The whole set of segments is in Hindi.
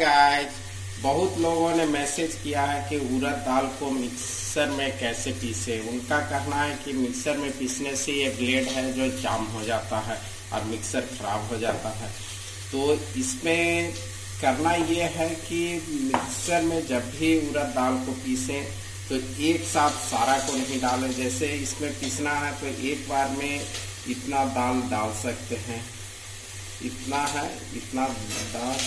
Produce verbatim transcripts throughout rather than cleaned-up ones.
गाइस, बहुत लोगों ने मैसेज किया है कि उड़द दाल को मिक्सर में कैसे पीसे। उनका कहना है कि मिक्सर में पीसने से ये ब्लेड है जो जाम हो जाता है और मिक्सर खराब हो जाता है। तो इसमें करना ये है कि मिक्सर में जब भी उड़द दाल को पीसें तो एक साथ सारा को नहीं डालें। जैसे इसमें पीसना है तो एक बार में इतना दाल डाल सकते हैं, इतना है, इतना दाल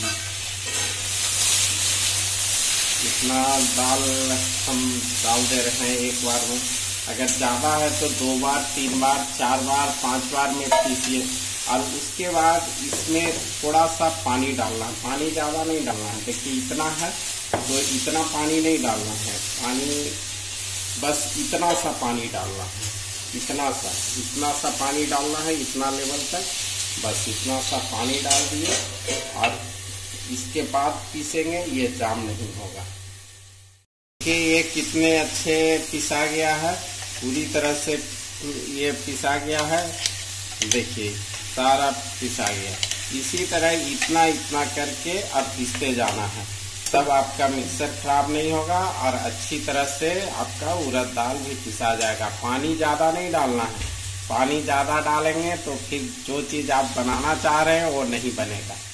इतना दाल हम डाल दे रहे हैं एक बार में। अगर ज़्यादा है तो दो बार, तीन बार, चार बार, पांच बार में पीसिए। और उसके बाद इसमें थोड़ा सा पानी डालना, पानी ज़्यादा नहीं डालना है। देखिए इतना है तो इतना पानी नहीं डालना है, पानी बस इतना सा पानी डालना है, इतना सा इतना सा पानी डालना है, इतना लेवल तक बस इतना सा पानी डाल दिए और इसके बाद पीसेंगे, ये जाम नहीं होगा। देखिए ये कितने अच्छे पिसा गया है, पूरी तरह से ये पिसा गया है। देखिए सारा पिसा गया। इसी तरह इतना इतना करके अब पीसते जाना है, तब आपका मिक्सर खराब नहीं होगा और अच्छी तरह से आपका उड़द दाल भी पिसा जाएगा। पानी ज़्यादा नहीं डालना है, पानी ज़्यादा डालेंगे तो फिर जो चीज़ आप बनाना चाह रहे हैं वो नहीं बनेगा।